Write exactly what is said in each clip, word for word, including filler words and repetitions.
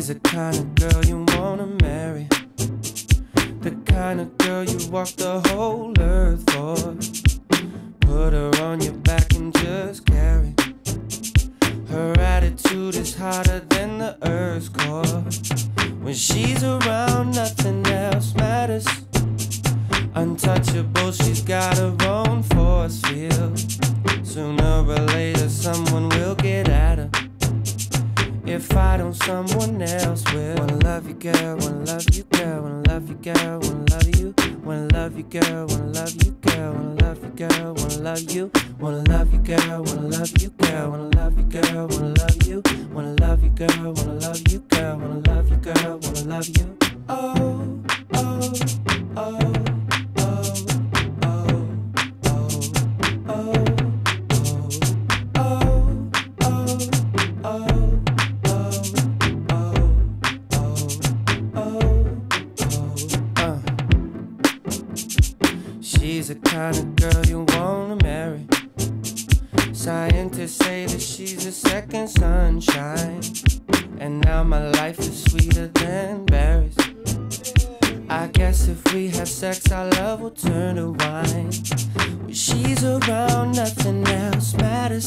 She's the kind of girl you wanna marry, the kind of girl you walk the whole earth for. Put her on your back and just carry. Her attitude is hotter than the earth's core. When she's around, nothing else matters. Untouchable, she's got her own force field. Sooner or later, someone will get at her. If I don't, someone else will. Wanna love you, girl, wanna love you, girl, wanna love you, girl, wanna love you. Wanna love you, girl, wanna love you, girl, wanna love you, girl, wanna love you. Wanna love you, girl, wanna love you, girl, wanna love you, girl, wanna love you. Wanna love you, girl, wanna love you, girl, wanna love you, girl, wanna love you. Oh, oh, oh. She's the kind of girl you wanna marry. Scientists say that she's a second sunshine. And now my life is sweeter than berries. I guess if we have sex, our love will turn to wine. When she's around, nothing else matters.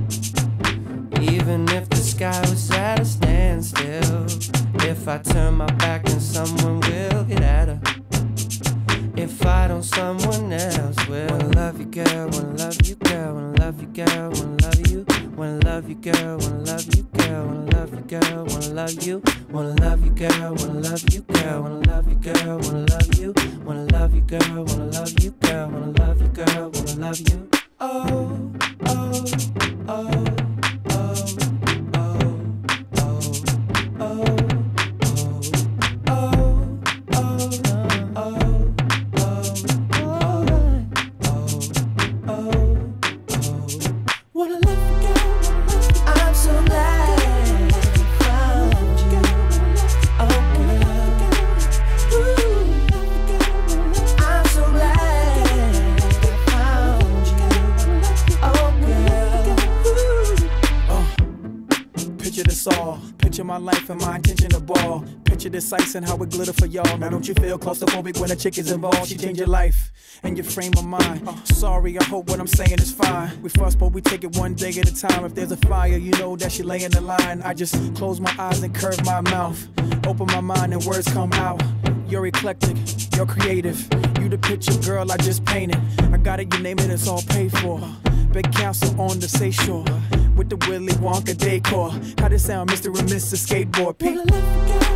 Even if the sky was at a standstill. If I turn my back, then someone will get at her. If I don't, someone else will. Wanna love you, girl, wanna love you, girl, wanna love you, girl, wanna love you. Wanna love you, girl, wanna love you, girl, wanna love you, girl, wanna love you. Wanna love you, girl, wanna love you, girl, wanna love you, girl, wanna love you. Wanna love you, girl, wanna love you, girl, wanna love you, girl, wanna love you. Oh, oh, oh. Picture this all, picture my life and my intention to ball. Picture this ice and how it glitter for y'all. Now don't you feel claustrophobic when a chick is involved? She change your life and your frame of mind. uh, Sorry, I hope what I'm saying is fine. We fuss but we take it one day at a time. If there's a fire, you know that she lay in the line. I just close my eyes and curve my mouth, open my mind and words come out. You're eclectic, you're creative, you the picture girl I just painted. I got it, you name it, it's all paid for. Big castle on the seashore with the Willy Wonka decor. How this sound, Mister and Missus Skateboard? Wanna love you, girl.